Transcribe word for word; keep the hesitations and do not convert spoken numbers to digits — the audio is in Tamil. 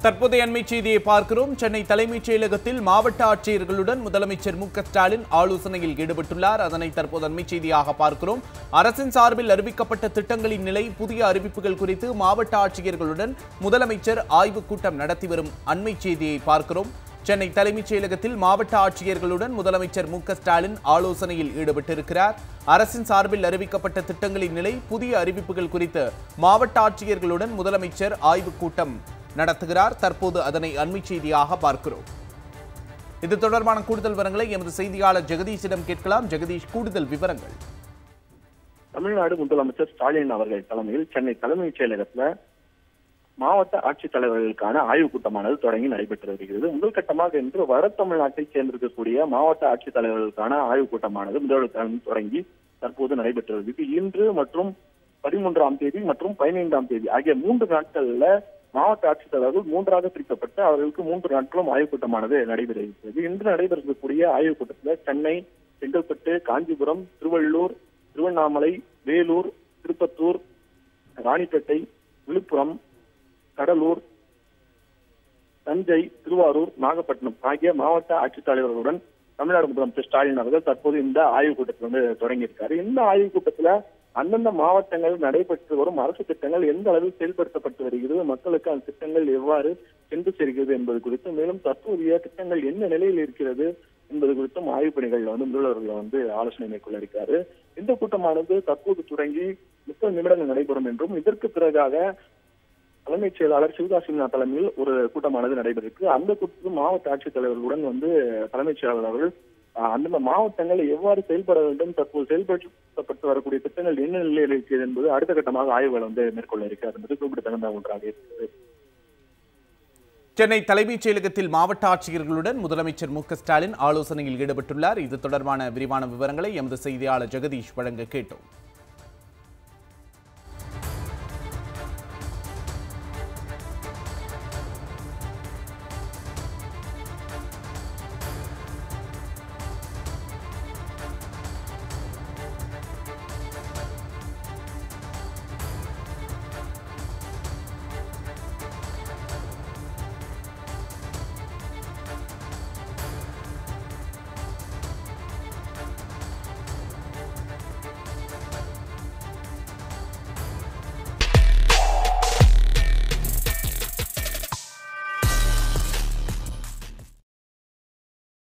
தற்போதைய அண்மை செய்தியை பார்க்கிறோம். சென்னை தலைமைச் செயலகத்தில் மாவட்ட ஆட்சியர்களுடன் முதலமைச்சர் மு க ஸ்டாலின் ஆலோசனையில் ஈடுபட்டுள்ளார். அதனை தற்போது அண்மை செய்தியாக பார்க்கிறோம். அரசின் சார்பில் அறிவிக்கப்பட்ட திட்டங்களின் நிலை, புதிய அறிவிப்புகள் குறித்து மாவட்ட ஆட்சியர்களுடன் முதலமைச்சர் ஆய்வுக் கூட்டம் நடத்தி வரும் அண்மை செய்தியை பார்க்கிறோம். சென்னை தலைமைச் செயலகத்தில் மாவட்ட ஆட்சியர்களுடன் முதலமைச்சர் மு க ஸ்டாலின் ஆலோசனையில் ஈடுபட்டிருக்கிறார். அரசின் சார்பில் அறிவிக்கப்பட்ட திட்டங்களின் நிலை, புதிய அறிவிப்புகள் குறித்து மாவட்ட ஆட்சியர்களுடன் முதலமைச்சர் ஆய்வுக் கூட்டம் நடத்துகிறார். தற்போது அதனை அண்மை செய்தியாக பார்க்கிறோம். இது தொடர்பான கூடுதல் விவரங்களை எமது செய்தியாளர் ஜெகதீஷிடம் கேட்கலாம். ஜெகதீஷ், கூடுதல் விவரங்கள். தமிழ்நாடு முதலமைச்சர் ஸ்டாலின் அவர்கள் தலைமையில் சென்னை தலைமைச் செயலகத்தில் மாவட்ட ஆட்சித் தலைவர்களுக்கான ஆய்வுக் கூட்டமானது தொடங்கி நடைபெற்று வருகிறது. முதல் கட்டமாக இன்று வட தமிழ்நாட்டைச் சேர்ந்திருக்கக்கூடிய மாவட்ட ஆட்சித் தலைவர்களுக்கான ஆய்வுக் கூட்டமானது முதல் தொடங்கி தற்போது நடைபெற்று வருகிறது. இன்று மற்றும் பதிமூன்றாம் தேதி மற்றும் பதினைந்தாம் தேதி ஆகிய மூன்று நாட்கள்ல மாவட்ட ஆட்சித்தலைவர்கள் மூன்றாக பிரிக்கப்பட்டு அவர்களுக்கு மூன்று நாட்களும் ஆய்வுக் கூட்டமானது நடைபெற இருக்கிறது. இன்று நடைபெறக்கூடிய ஆய்வுக் கூட்டத்தில் சென்னை, செங்கல்பட்டு, காஞ்சிபுரம், திருவள்ளூர், திருவண்ணாமலை, வேலூர், திருப்பத்தூர், ராணிப்பேட்டை, விழுப்புரம், கடலூர், தஞ்சை, திருவாரூர், நாகப்பட்டினம் ஆகிய மாவட்ட ஆட்சித்தலைவர்களுடன் தமிழ்நாடு முதலமைச்சர் ஸ்டாலின் அவர்கள் தற்போது இந்த ஆய்வுக் கூட்டத்தில் வந்து தொடங்கியிருக்காரு. இந்த ஆய்வுக் கூட்டத்துல அந்தந்த மாவட்டங்கள் நடைபெற்று வரும் அரசு திட்டங்கள் எந்த அளவில் செயல்படுத்தப்பட்டு வருகிறது, மக்களுக்கு அந்த திட்டங்கள் எவ்வாறு சென்று சேர்கிறது என்பது குறித்து, மேலும் தற்போதைய திட்டங்கள் என்ன நிலையில் இருக்கிறது என்பது குறித்தும் ஆய்வுப் பணிகள் வந்து முதல்வர்கள் வந்து ஆலோசனை மேற்கொள்ள இருக்காரு. இந்த கூட்டமானது தற்போது தொடங்கி முப்பது நிமிடங்கள் நடைபெறும் என்றும் இதற்கு பிறகாக தலைமைச் செயலாளர் சிவகாசிநாத் தலைமையில் ஒரு கூட்டமானது நடைபெறுகிறது. அந்த கூட்டத்தில் மாவட்ட ஆட்சித்தலைவர்களுடன் வந்து தலைமைச் செயலாளர் அவர்கள் அந்தந்த மாவட்டங்கள் எவ்வாறு செயல்பட வேண்டும், தற்போது செயல்படுத்தப்பட்டு வரக்கூடிய திட்டங்கள் என்ன நிலையில் இருக்கிறது என்பது அடுத்த கட்டமாக ஆய்வுகள் வந்து மேற்கொள்ள இருக்கிறது என்பது குறிப்பிடத்தகுந்த ஒன்றாக இருக்கிறது. சென்னை தலைமைச் செயலகத்தில் மாவட்ட ஆட்சியர்களுடன் முதலமைச்சர் மு க ஸ்டாலின் ஆலோசனையில் ஈடுபட்டுள்ளார். இது தொடர்பான விரிவான விவரங்களை எமது செய்தியாளர் ஜெகதீஷ் வழங்க கேட்டோம்.